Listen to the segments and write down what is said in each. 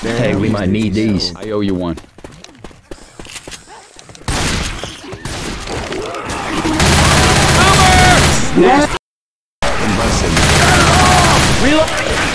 Hey, we might need these. I owe you one. Yeah. Reload!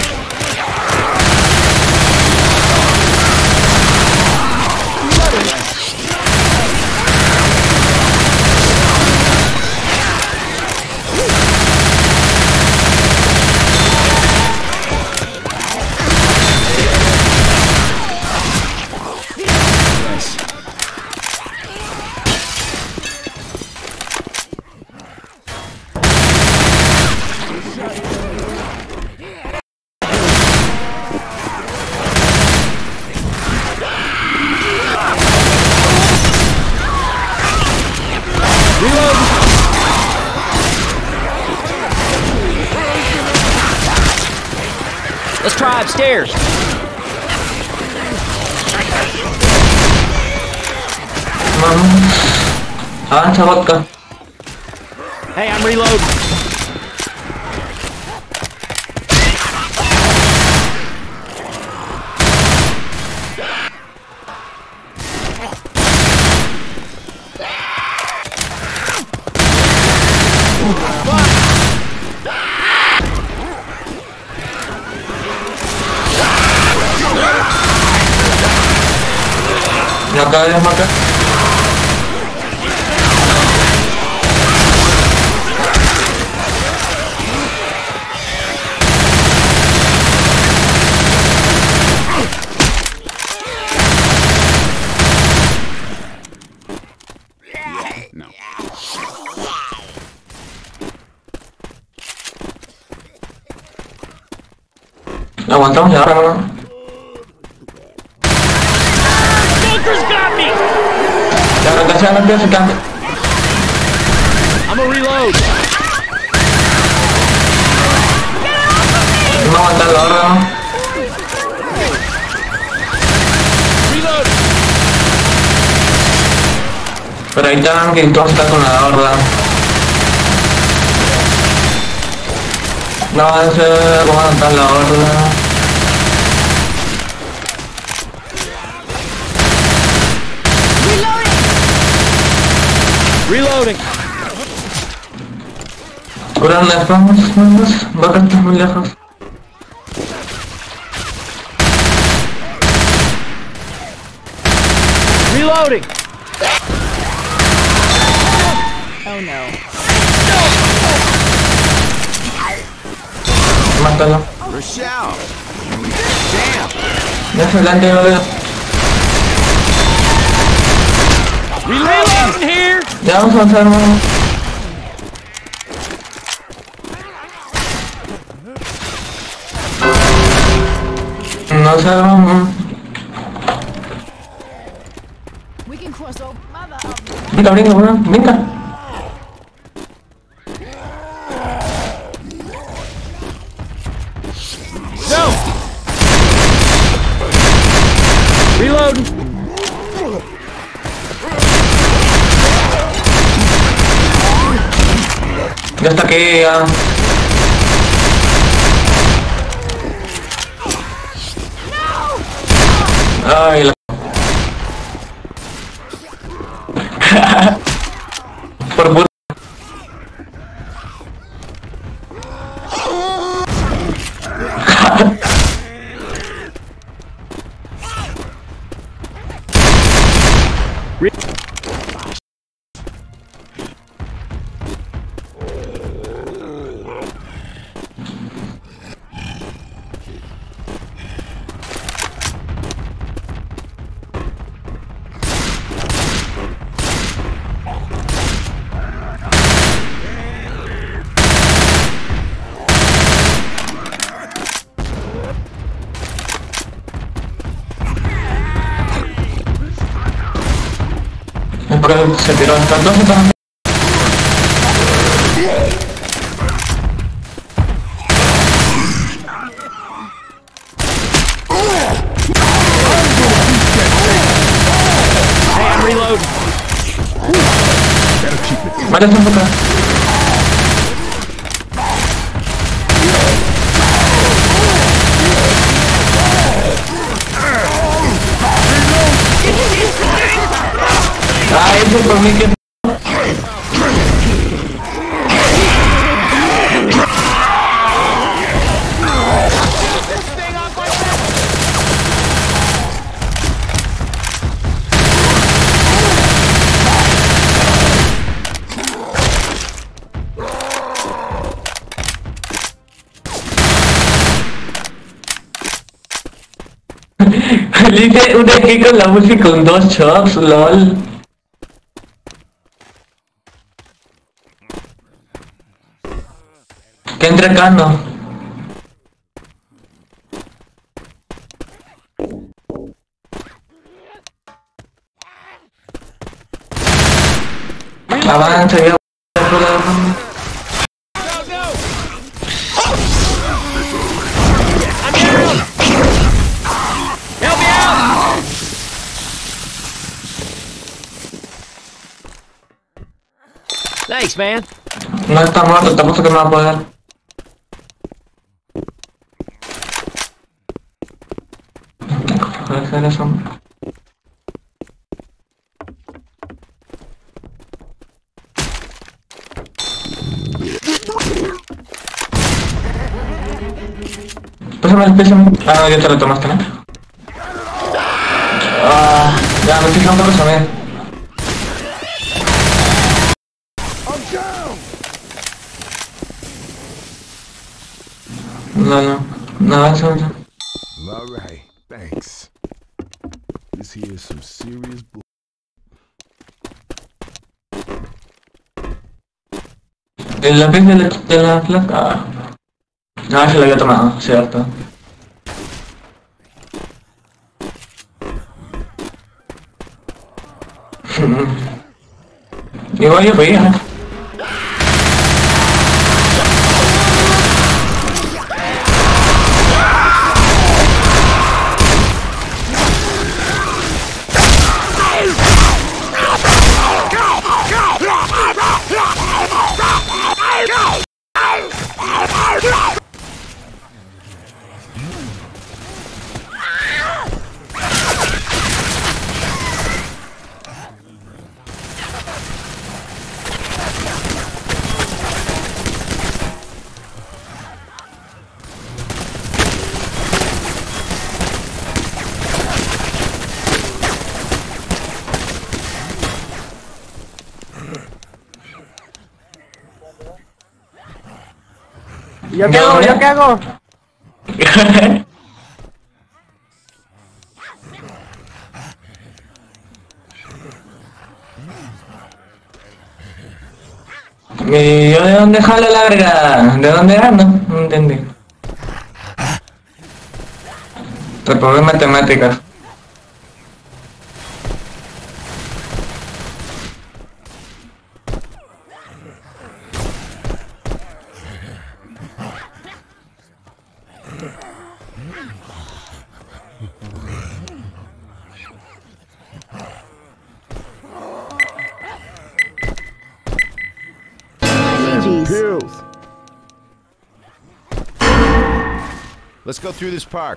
Let's try upstairs. Avanza, vodka. Hey, I'm reloading. No acabes, Maca. No. Aguantamos y ahora no. Ya no empieza a cambiar. I'm gonna reload. No aguantar la horda, ¿no? Reload. Pero ahí están que todos están con la horda. No avance, vamos a aguantar la horda. Reloading. Ahora las vamos, Vaca está muy lejos. Reloading. Oh no. Mátalo. Rochelle. Ya se adelante, lo veo. Reloading here. Ya vamos a avanzar, hermano. No sé, hermano. We can cross over. Mother of Brinca, brinca, bro. Brinca. No. Reloading. Ya está aquí, ya. Ay, la... Por puta. Porque se tiró hasta el 12 también. Hey, I'm reloading. Vale, está enfocado. dice por mí que... Le hice un aquí con la música con 2 chops, lol. Que entre acá, no. Avanza, ya. Thanks, man. No está muerto, te apuesto que me va a poder. Puede ser eso. Pésame. Ah, no, ya te lo tomaste, ¿no? Ah, ya, me estoy quedando pésame. No, avanza. All right, thanks. This here is some serious bull. El lápiz de la placa. Ah, se lo había tomado, cierto. Igual yo veía, ¿eh? ¿Yo qué hago? ¿Yo qué hago? ¿Y yo de dónde jalo la verga? ¿De dónde era? No entendí. Reprobé matemáticas. Pills. Let's go through this park.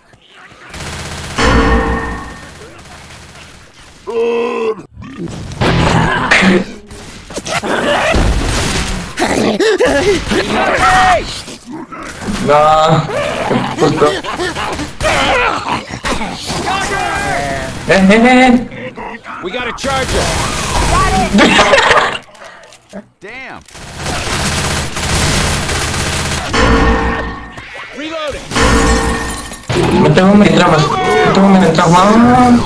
No, justo. We got a charger. Damn. Reloading. No tengo militramas. No tengo militramas.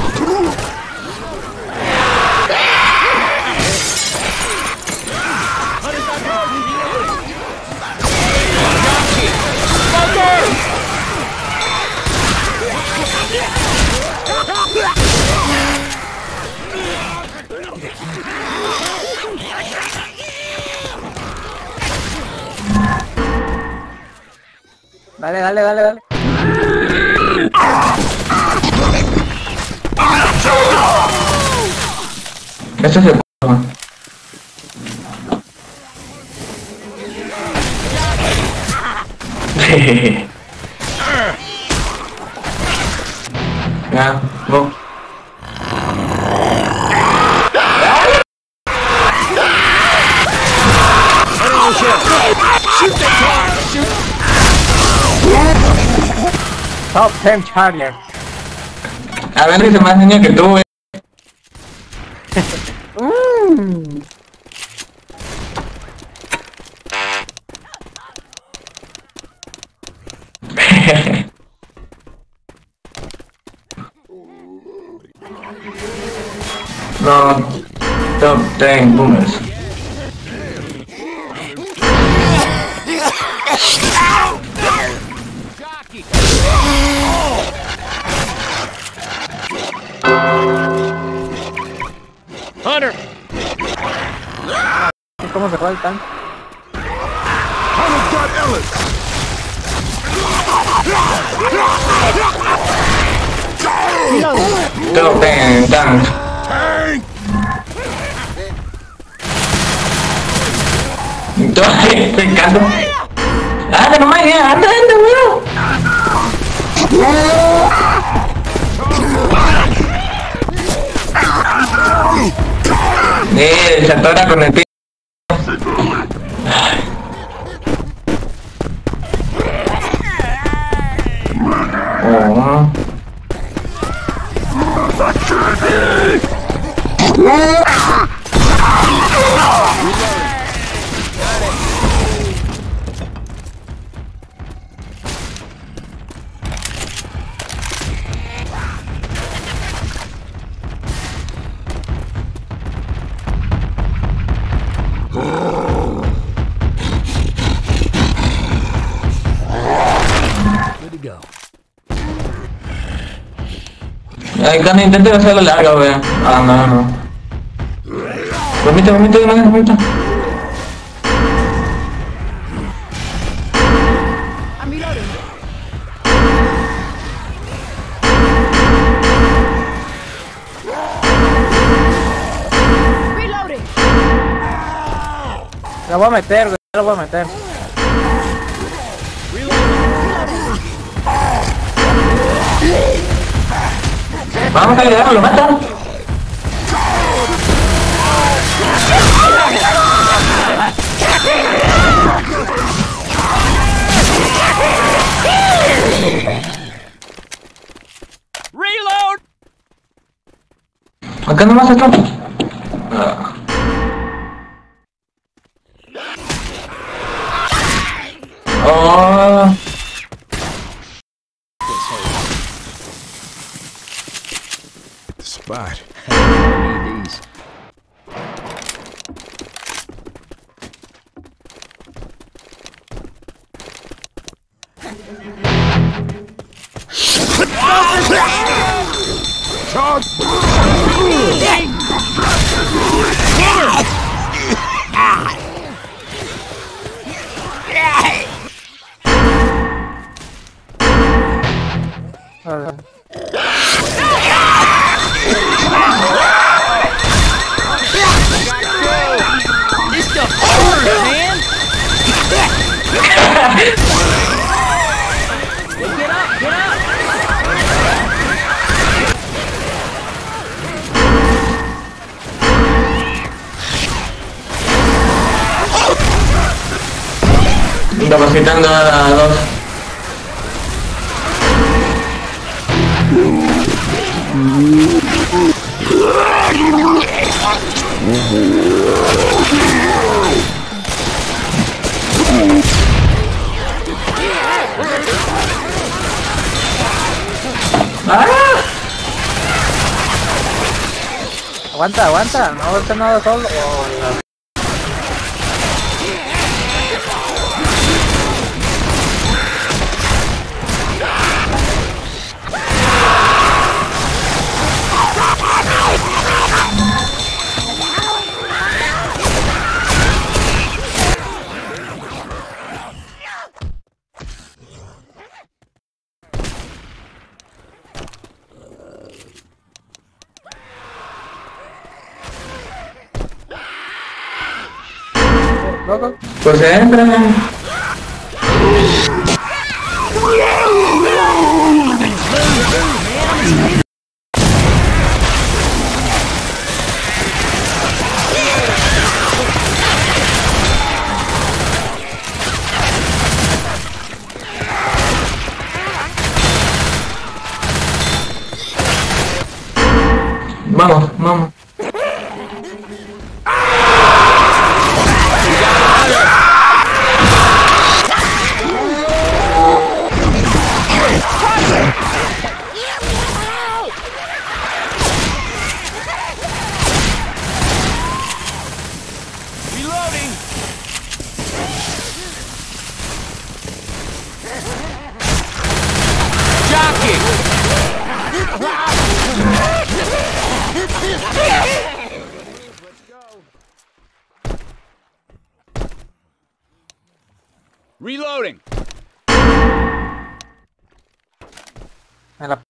Dale. Este es el ya, go. Top 10 Charger. A ver, dice más niño que tú, No, top 10 boomers. Hunter! ¿Cómo se fue el tanque? Hunter's got Ellis! Top 10 tank. Tank! Entonces, te encanta. Anda nomás, ya, anda, weón. Se atora con el pie. Oh. Good to go. Ay, cuando intenten hacerlo larga, weón. Ah, no. Vomita, no. I'm reloading. Reloading. Lo voy a meter, güey. Lo voy a meter. Vamos a ayudarlo, lo mata. Reload! Acá nomás acá. Oh. The spot. Need these. Charge! This stuff hurts, man! Get up! Incapacitando a dos. Aguanta, no aguanta nada solo. Loco. Pues entra. Vamos, vamos. Reloading. Jockey. Reloading. Me la...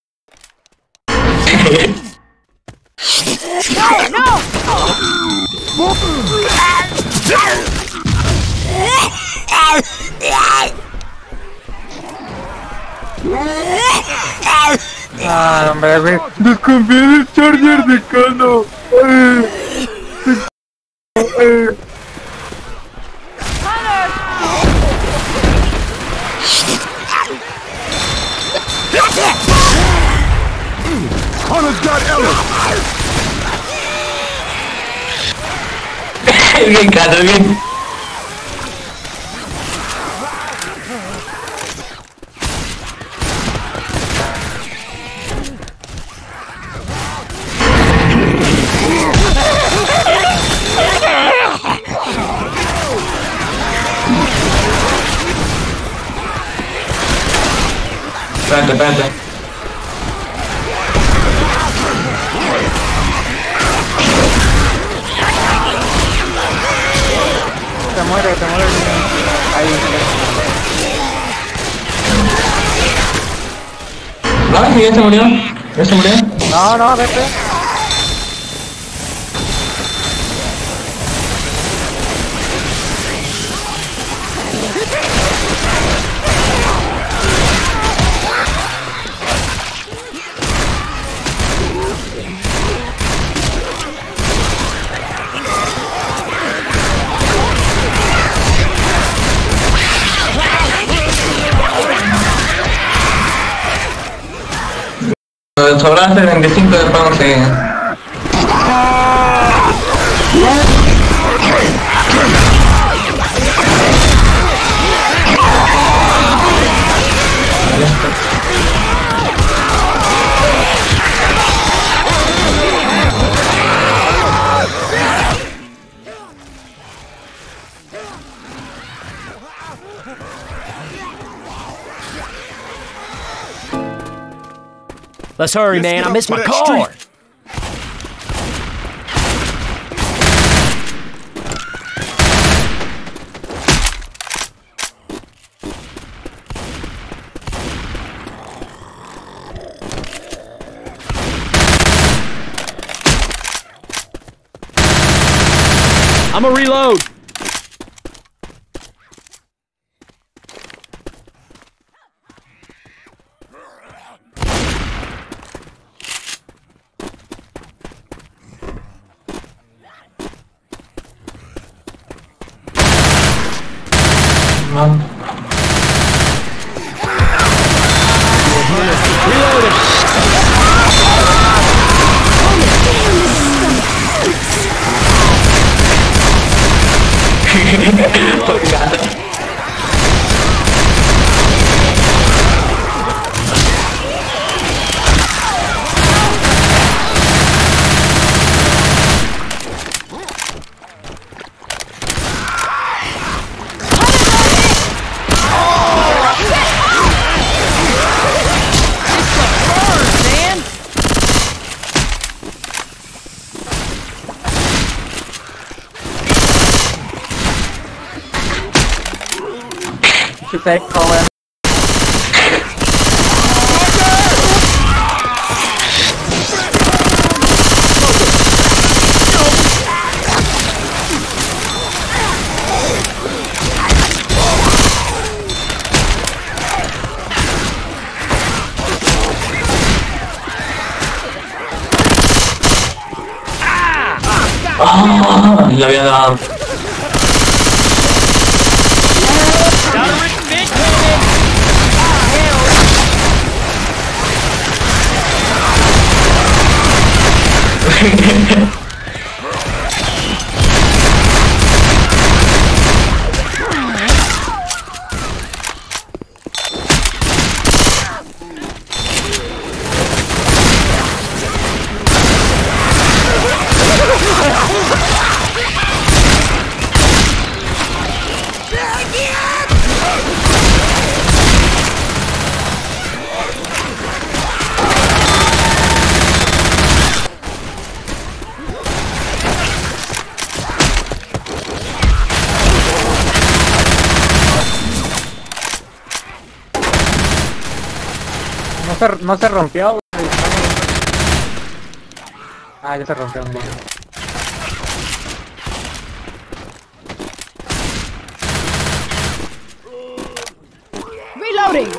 Ah, hombre, güey. Desconfié del Charger de Cano. Hunter's got Ellis! Bien, Cano, bien. Espérate, espérate. Se muere, se muere. Ahí. No, ya se murió. Ya se murió. No, no, vete. Sobraste 25 de bronce. Let's hurry, man. I missed my that car. I'ma reload. You take Colin. Ah, le había dado. No se rompió, güey. Ah, ya se rompió, güey. Reloading!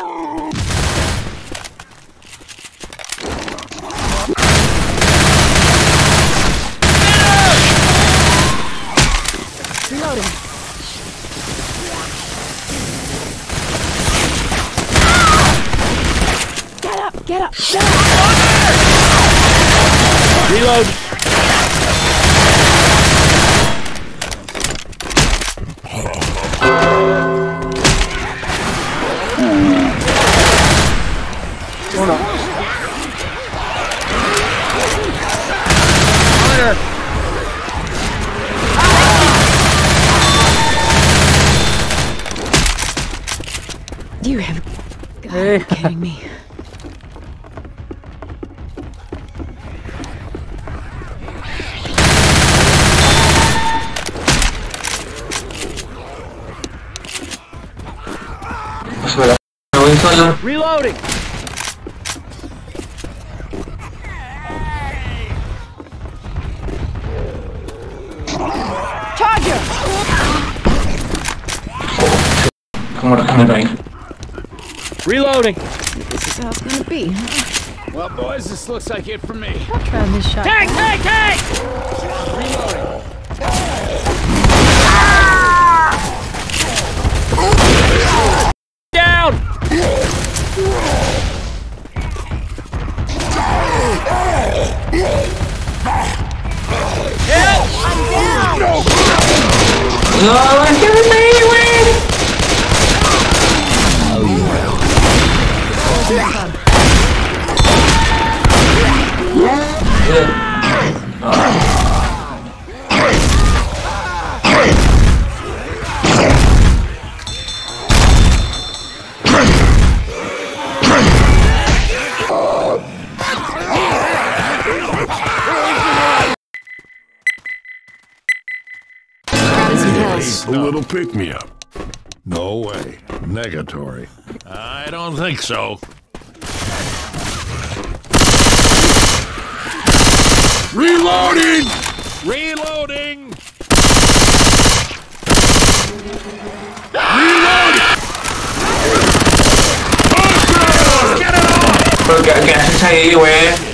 Reloading. Get up! Get up! Get up! Reload. Uno. You have got to be kidding me. Espera, me voy solo. Reloading. Charger! ¿Cómo regeneró ahí? Reloading. This is how it's gonna be, huh? Well, boys, this looks like it for me. I'll try this shot. Down. No, es que me güey. A little pick-me-up. No way. Negatory. I don't think so. Reloading! Reloading! Reloading! Get it off! Pero ¿qué haces ahí, güey?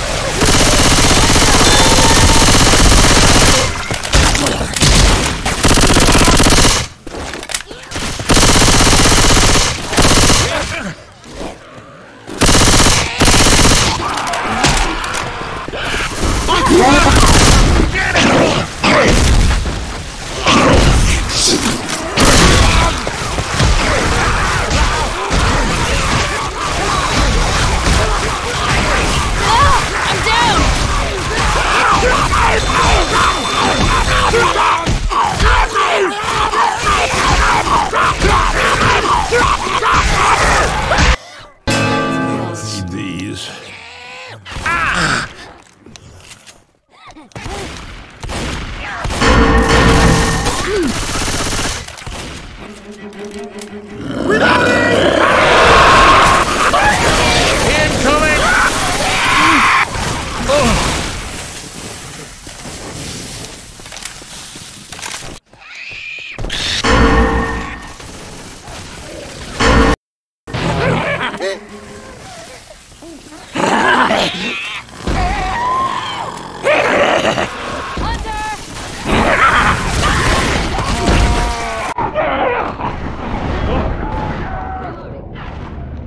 These.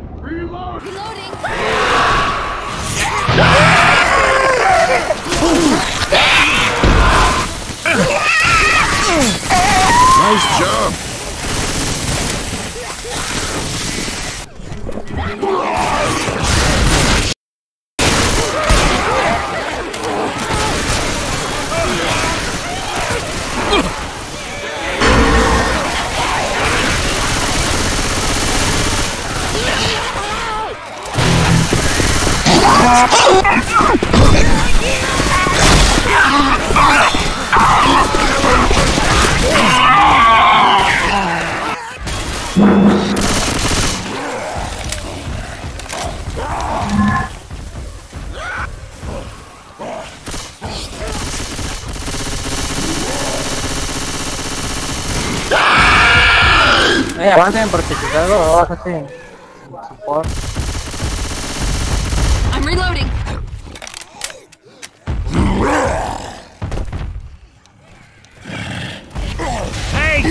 Reloading! Nice job. Avancen porque si algo lo vas así. Support. I'm reloading. Hey!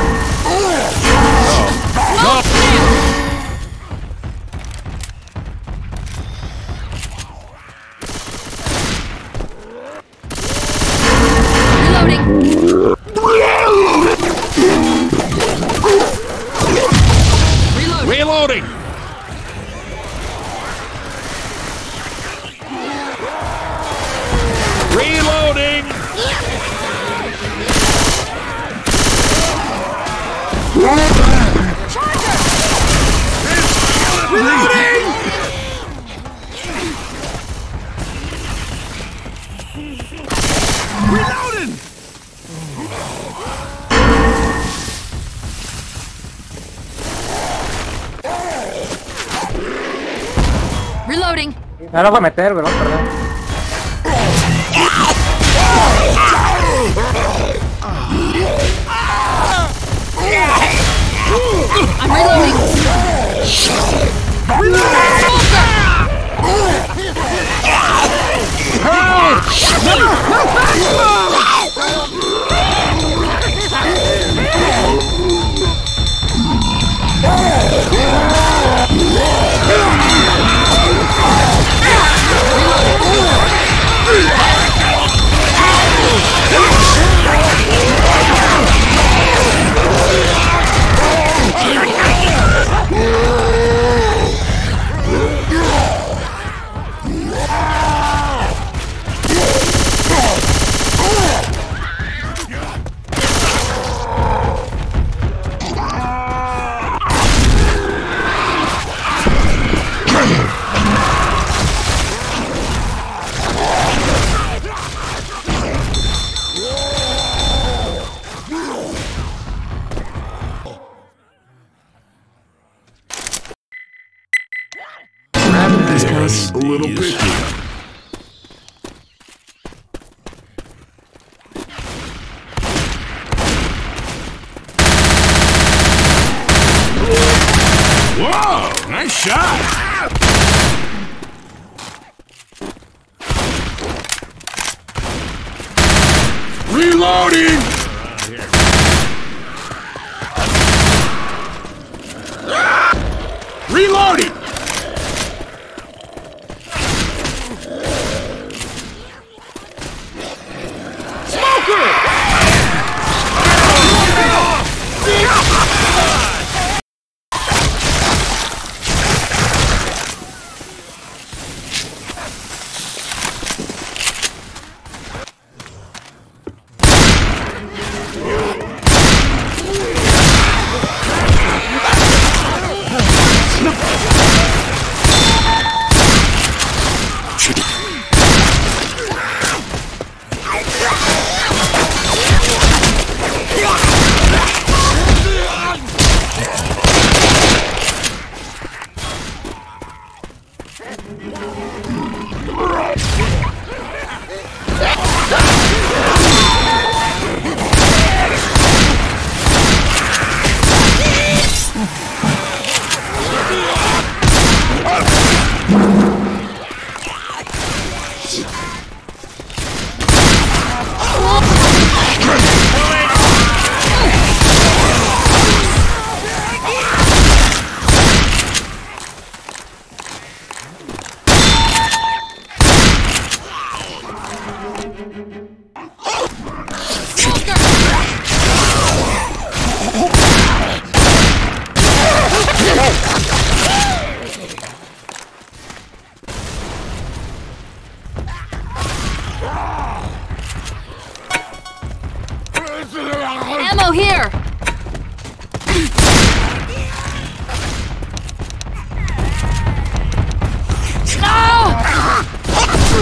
Reloading! Reloading! Reloading! Reloading. No lo voy a meter, bro, perdón. I'm reloading. A little picky. Whoa! Nice shot! Reloading! Reloading!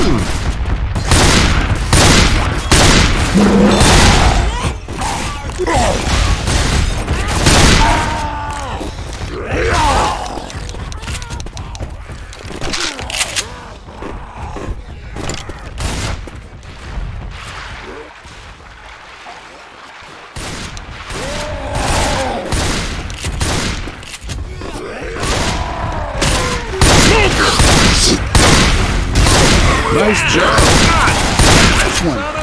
Nice job. This one.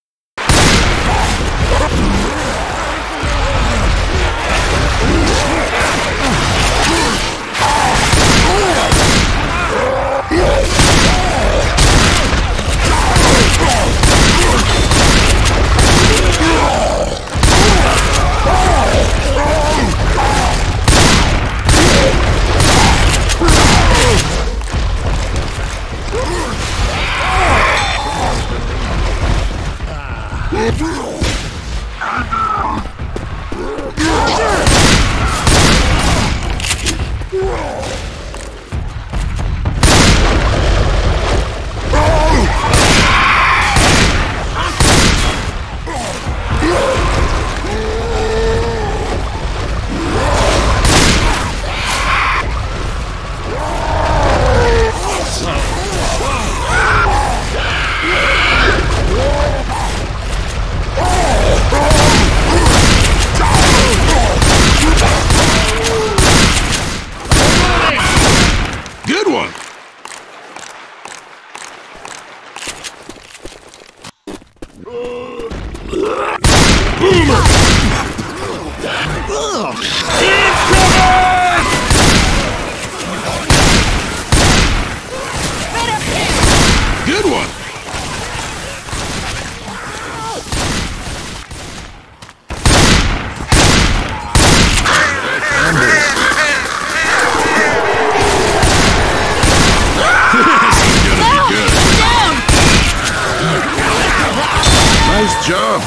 Nice job.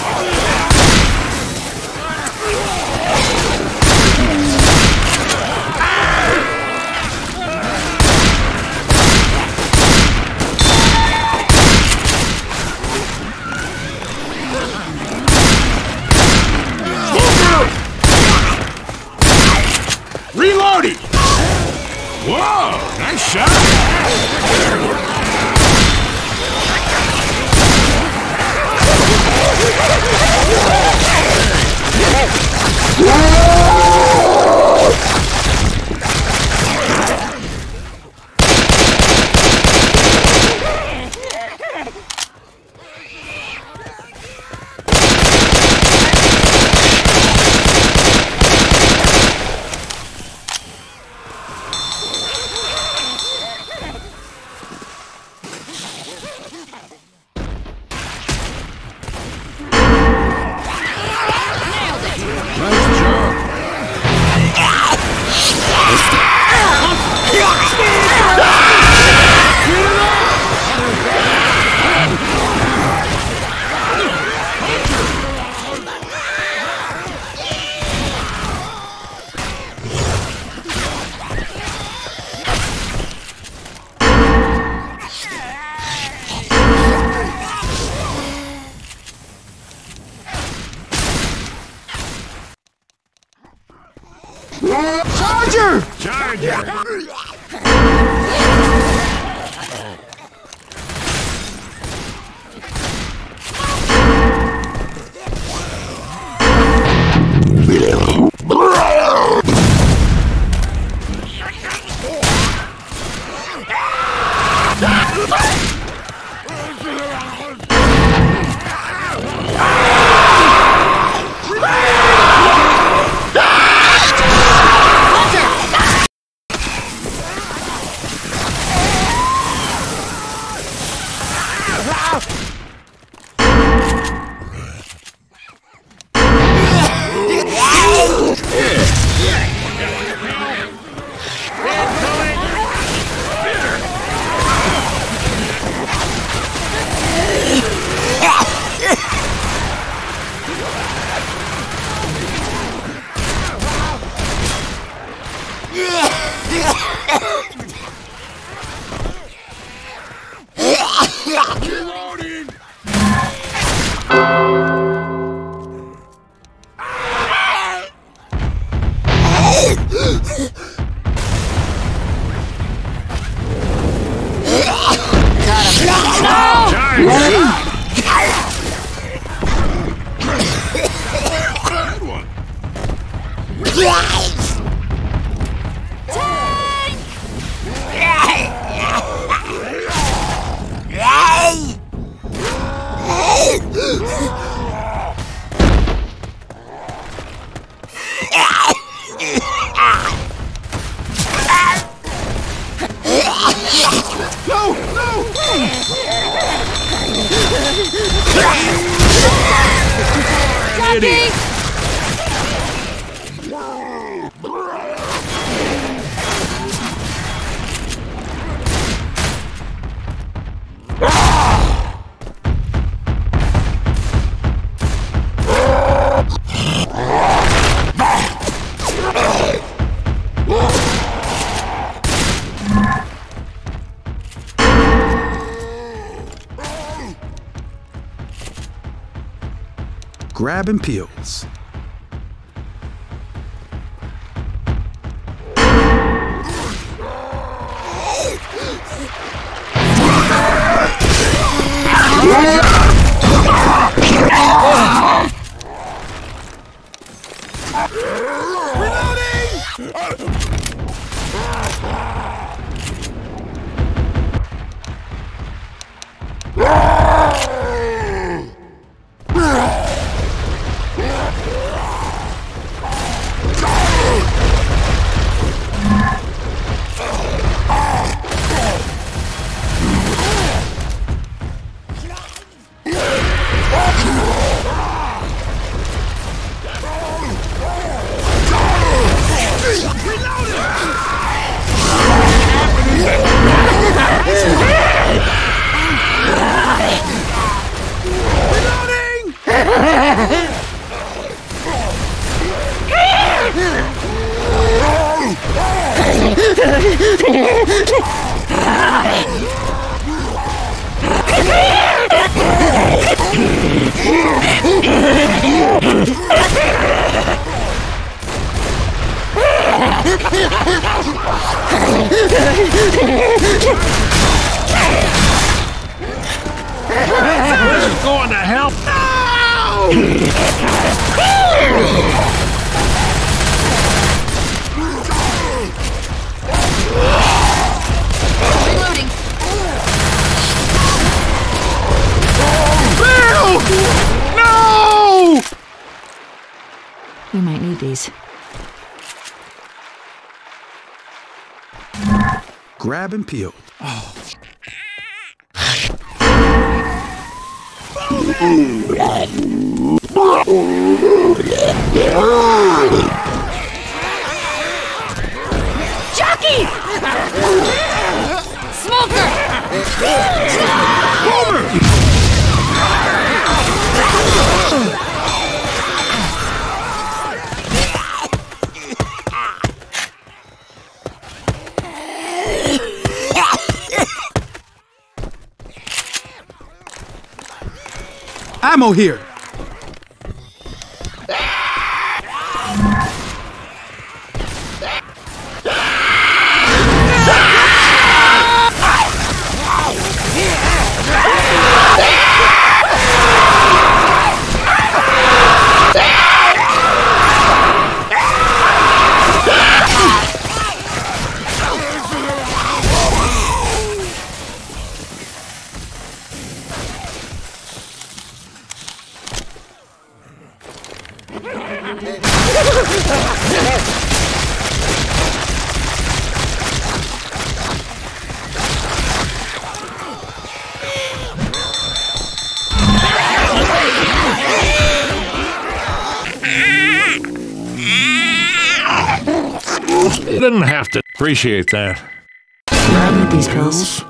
Reloading! Whoa, nice shot! Charger! Good one. No! No! Jockey! Grabbing peels. This is going to help. Reloading. No! We might need these. Grab and peel. Jockey! Smoker! Ammo here. You didn't have to appreciate that. Grab these pills.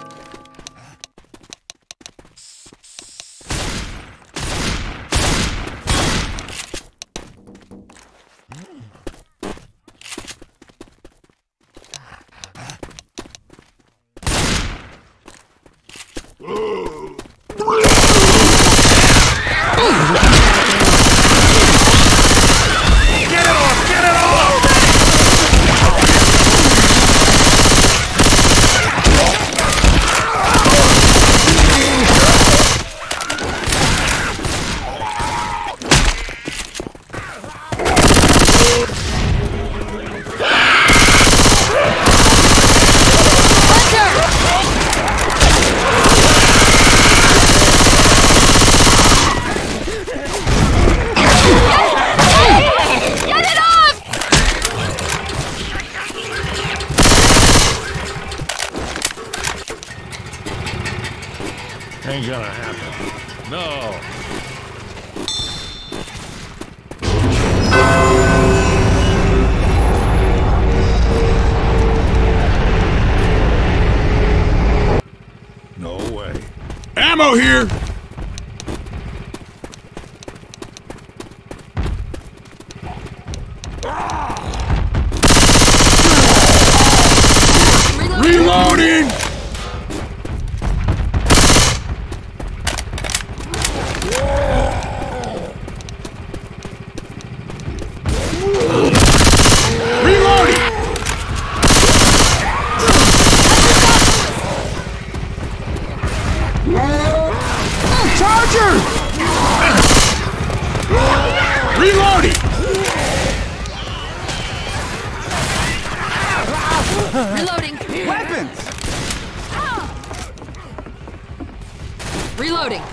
Ain't gonna happen. No. No way. Ammo here! Reloading! Reloading! Charger! Reloading! Reloading. Weapons! Reloading.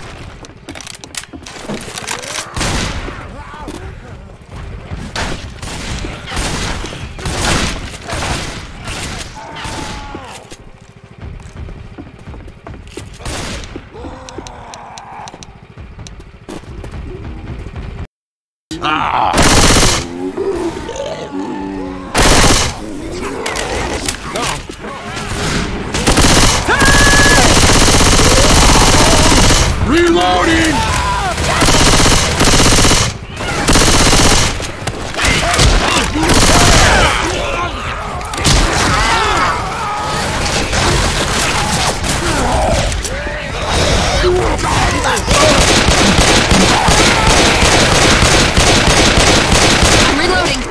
Reloading! Reloading.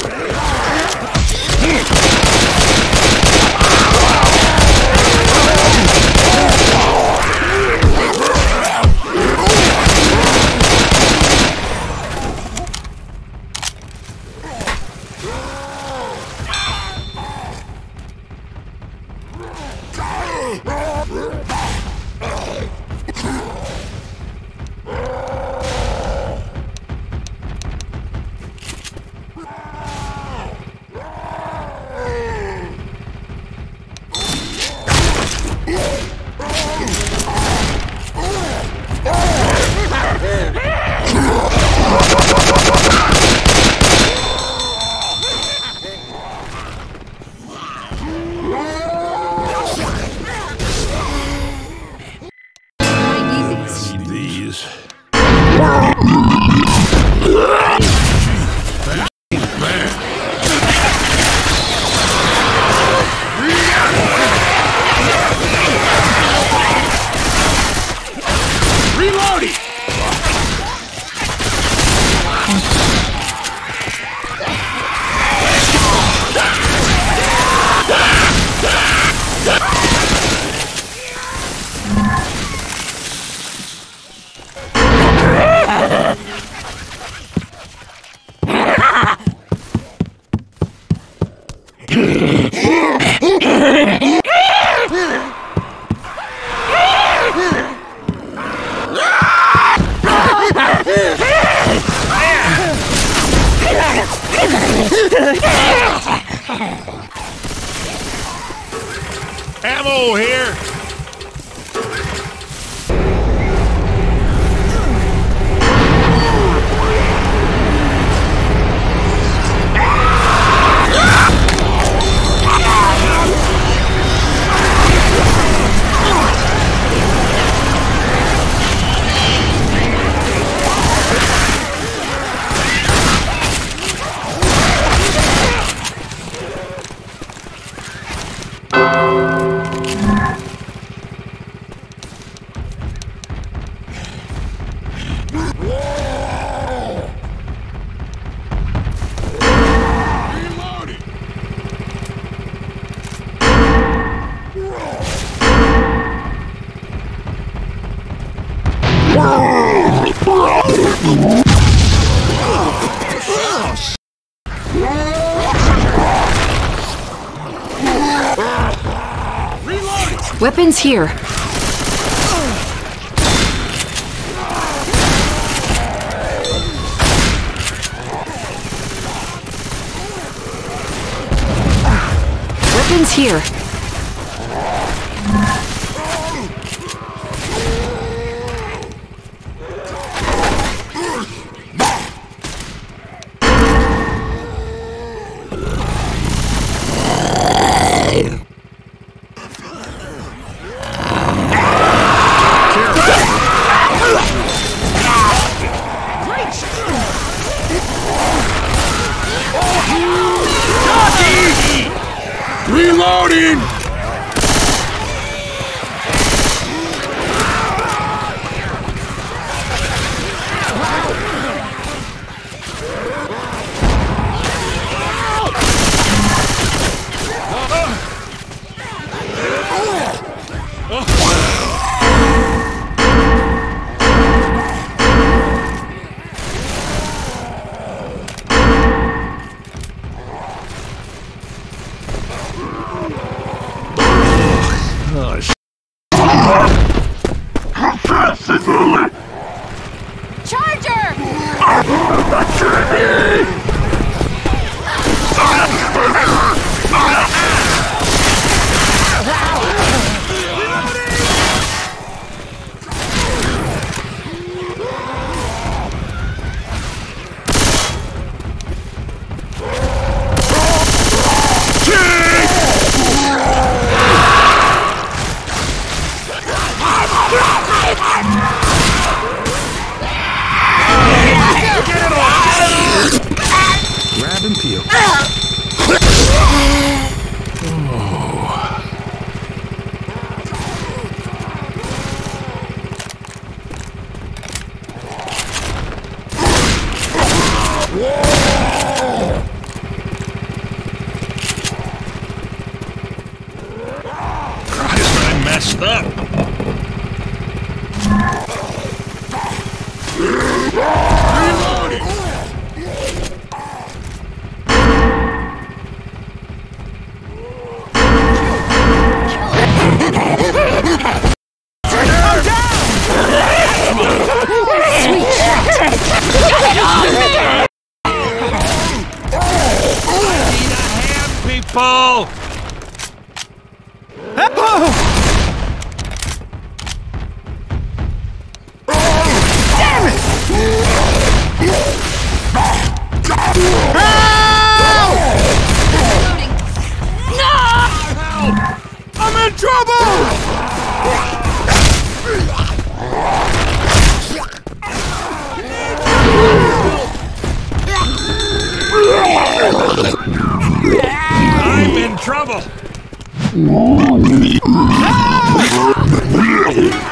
Need these. Reloading! Ammo here! Weapons here. Weapons here. Oh, Charger! Grab and peel. Christ, I messed up. People! Reloading. I'm in trouble! I'm in trouble!